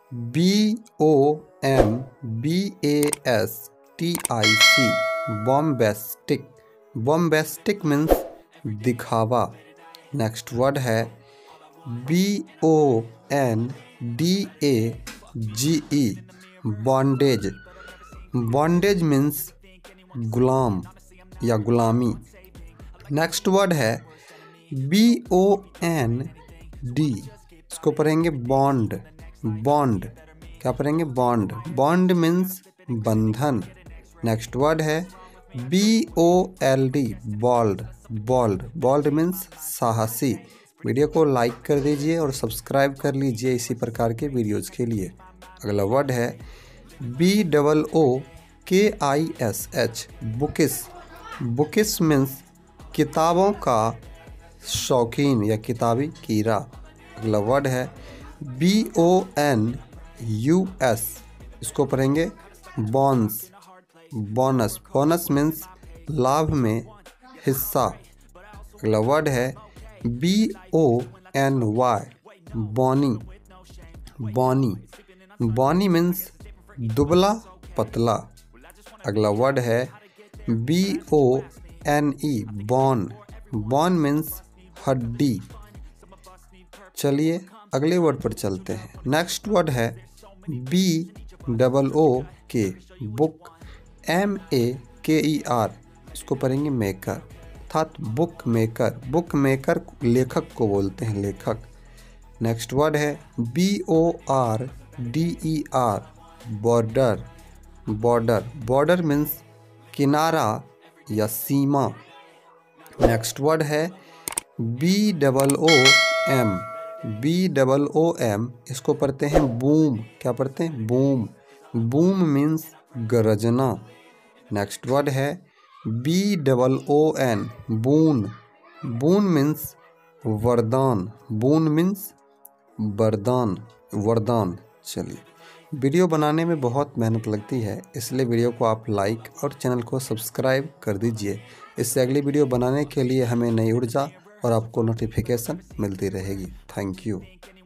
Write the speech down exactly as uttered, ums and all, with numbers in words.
B O M B A S T I C, bombastic. Bombastic means दिखावा। Next word है B O N D A G E, bondage. Bondage means गुलाम या गुलामी। Next word है B O N D, इसको पढ़ेंगे bond. Bond क्या पढ़ेंगे? बॉन्ड। बॉन्ड मीन्स बंधन। नेक्स्ट वर्ड है B O L D, bold. Bold bold means साहसी। वीडियो को लाइक कर दीजिए और सब्सक्राइब कर लीजिए इसी प्रकार के वीडियोज़ के लिए। अगला वर्ड है B double O K I S H, bookish. Bookish means किताबों का शौकीन या किताबी कीड़ा। अगला वर्ड है B O N U S, इसको पढ़ेंगे बॉन्स। बोनस। बोनस मीन्स लाभ में हिस्सा। अगला वर्ड है B O N Y, bony. Bony bony means दुबला पतला। अगला वर्ड है बी ओ एन ई, बॉन। बॉन मीन्स हड्डी। चलिए अगले वर्ड पर चलते हैं। नेक्स्ट वर्ड है B double O K, book. M A के ई आर, इसको पढ़ेंगे मेकर, अर्थात बुक मेकर। बुक मेकर लेखक को बोलते हैं, लेखक। नेक्स्ट वर्ड है B O R D E R, border. Border border means किनारा या सीमा। नेक्स्ट वर्ड है B double O M, B double O M, इसको पढ़ते हैं बूम। क्या पढ़ते हैं? बूम। बूम मीन्स गरजना। नेक्स्ट वर्ड है B double O N, boon. Boon means वरदान। बून मीन्स वरदान, वरदान। चलिए, वीडियो बनाने में बहुत मेहनत लगती है, इसलिए वीडियो को आप लाइक और चैनल को सब्सक्राइब कर दीजिए। इससे अगली वीडियो बनाने के लिए हमें नई ऊर्जा और आपको नोटिफिकेशन मिलती रहेगी। Thank you.